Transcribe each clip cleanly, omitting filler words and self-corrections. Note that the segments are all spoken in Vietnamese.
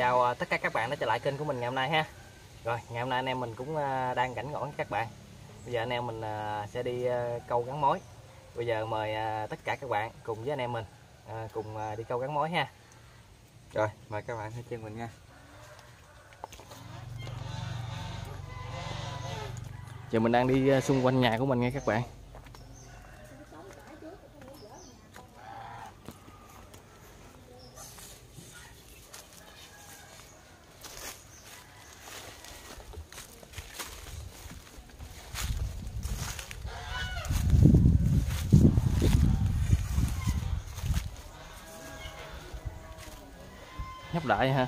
chào tất cả các bạn đã trở lại kênh của mình ngày hôm nay ha. Rồi ngày hôm nay anh em mình cũng đang rảnh rỗi với các bạn. Bây giờ anh em mình sẽ đi câu gắn mối. Bây giờ mời tất cả các bạn cùng với anh em mình cùng đi câu gắn mối ha. Rồi mời các bạn theo chân mình nha. Giờ mình đang đi xung quanh nhà của mình nha các bạn. Nhóc đại ha.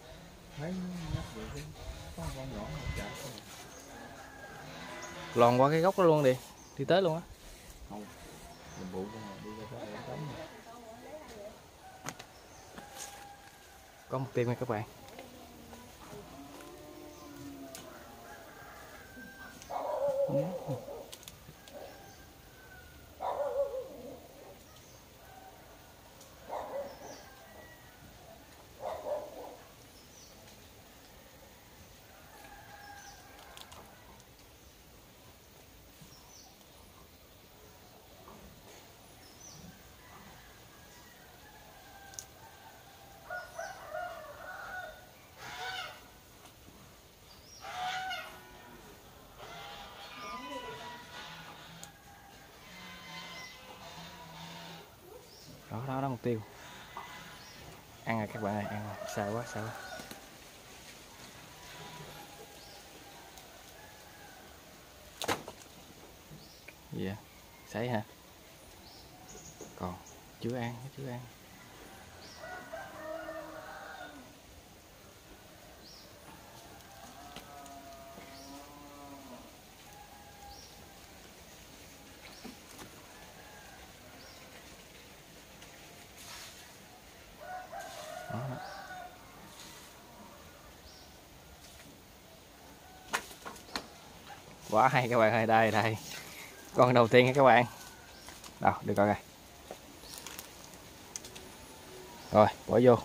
Lòn qua cái gốc đó luôn đi tới luôn á. Có một tim nha các bạn. Đó mục tiêu. Ăn rồi các bạn ơi, ăn rồi. Sợ quá. Gì vậy? Sấy hả? Còn chưa ăn. Đó. Quá hay các bạn ơi, đây con đầu tiên nha các bạn. Đâu được rồi. Rồi bỏ vô.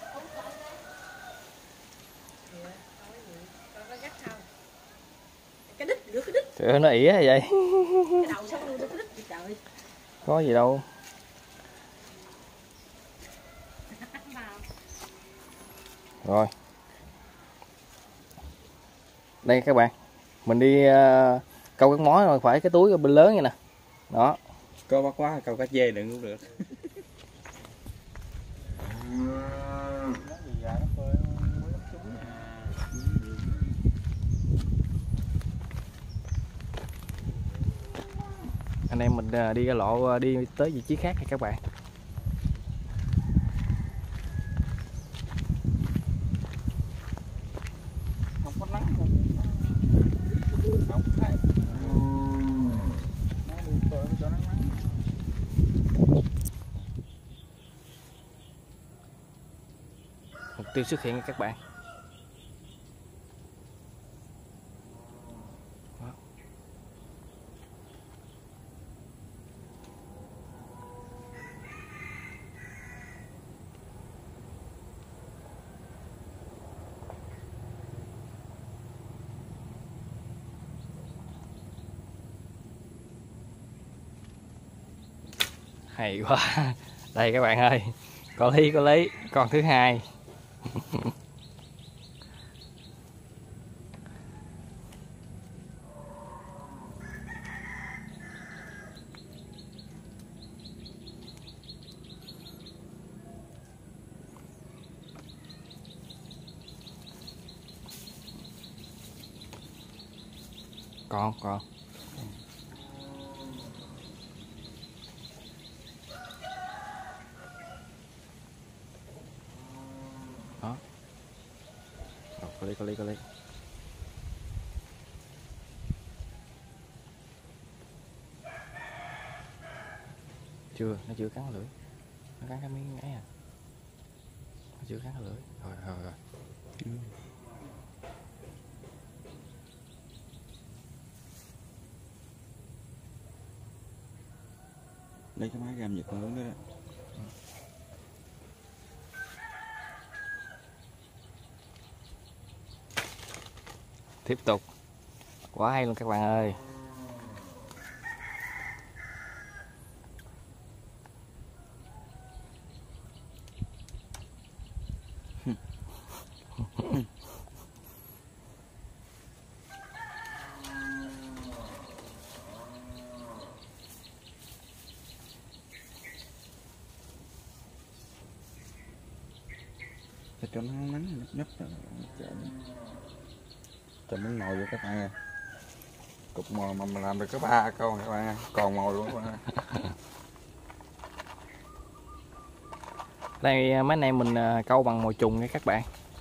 Trời, nó ỉa vậy. Có gì đâu. Rồi đây các bạn, mình đi câu các mối rồi, phải cái túi bên lớn vậy nè. Đó, Có bắt quá câu cá dê đừng cũng được. anh em mình đi cái lộ đi tới vị trí khác nha các bạn. Không có nắng không thấy. Nó đi cho nắng. Mục tiêu xuất hiện nha các bạn. Đó. Hay quá. Đây các bạn ơi, có lý con thứ hai. Con đó. Rồi, có lý. Nó chưa cắn lưỡi. Nó cắn cái miếng ấy à. Nó chưa cắn lưỡi. Rồi. Lấy cái máy gam giật hướng đó. Tiếp tục. Quá hay luôn các bạn ơi. Cho nó nắng nhấp cho miếng mồi vô các bạn ơi. Cục mồi mà làm được có 3 con các bạn ơi, còn mồi luôn các bạn ơi. Đây mấy anh em mình câu bằng mồi trùng nha các bạn.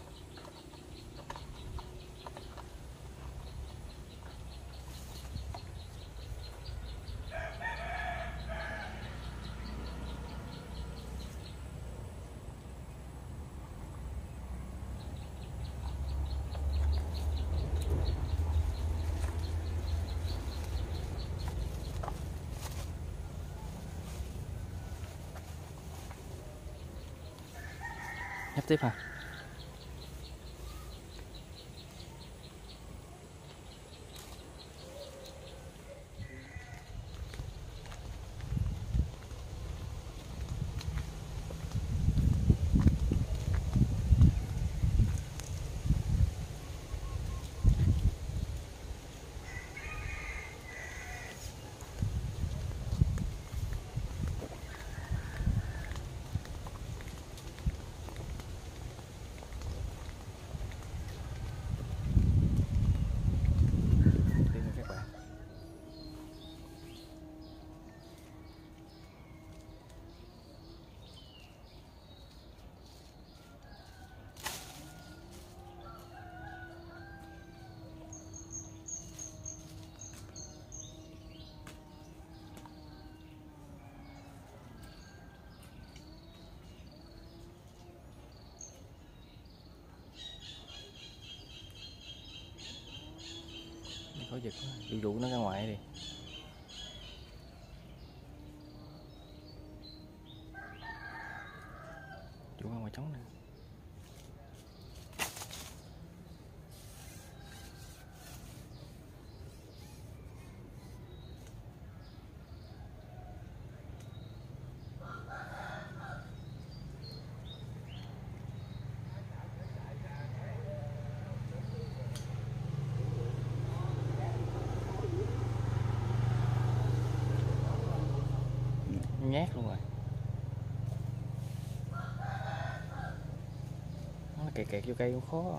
Nhấp tiếp ha. Có giật quá, dụ nó ra ngoài đi. Dụ ra ngoài trống nè. Nhát luôn rồi. Nó kẹt kẹt vô cây cũng khó.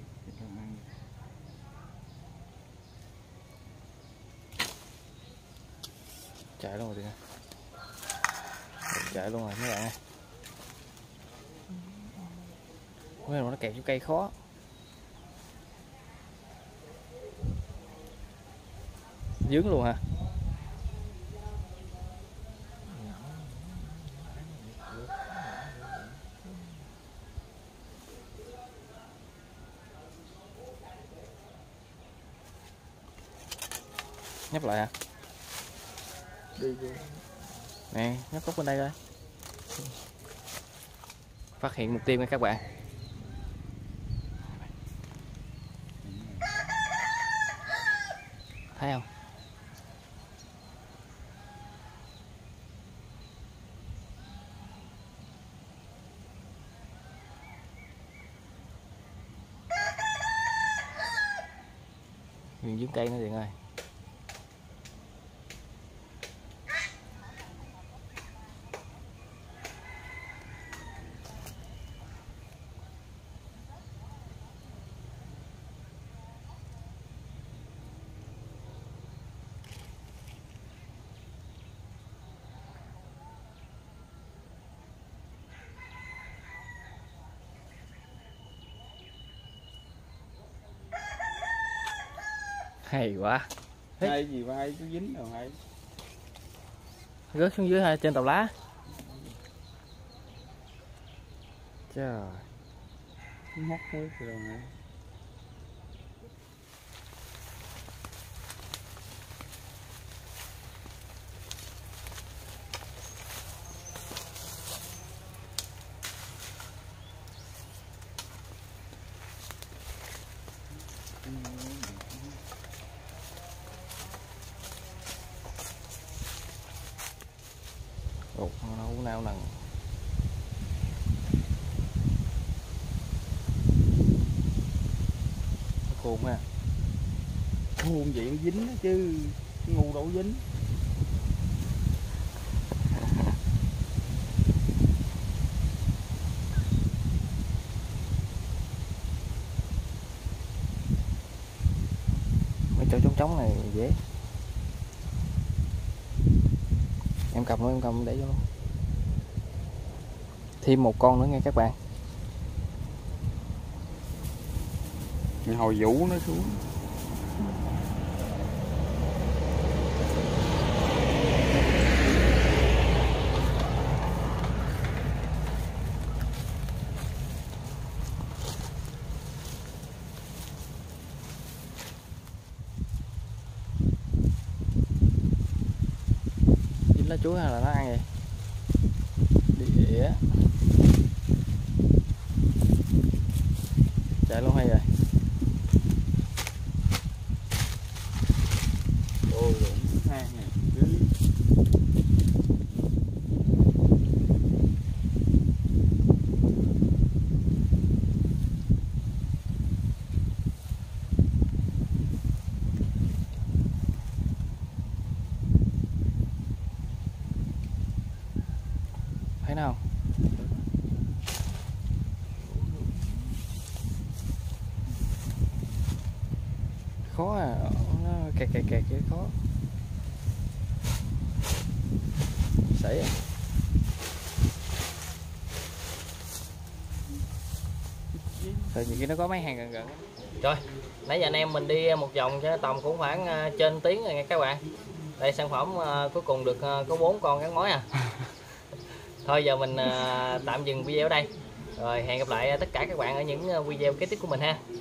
Chạy luôn rồi đi nè. Chạy luôn rồi mấy bạn ơi. Mấy nó kẹt vô cây khó. Dướng luôn hả? Nhấp lại hả? Đi Nè, nhấp cốc bên đây coi. Phát hiện mục tiêu nha các bạn. Thấy không? Nguyên dưới cây nữa Điện ơi. Hay quá. hay gì vai cứ dính rồi hay. Rớt xuống dưới trên tàu lá. Trời. Móc hết rồi này. Ủa, nó nào nè. Khôn ha. Khôn vậy nó dính đó chứ, ngu đâu dính. Mấy chỗ trống này dễ. Em cầm luôn, em cầm để vô luôn. Thêm một con nữa nha các bạn. Hồi vũ nó xuống. Dính lá chuối hay là nó ăn vậy? Đĩa. Chạy luôn hay rồi. Ôi ha nè. Thấy nào? Khó à, nó kẹt chứ khó. Sảy à. Thôi nhiều khi nó có mấy hàng gần gần. Rồi, nãy giờ anh em mình đi một vòng cho tầm cũng khoảng trên tiếng rồi nha các bạn. Đây sản phẩm cuối cùng được có 4 con gắn mối à. Thôi giờ mình tạm dừng video ở đây. Rồi hẹn gặp lại tất cả các bạn ở những video kế tiếp của mình ha.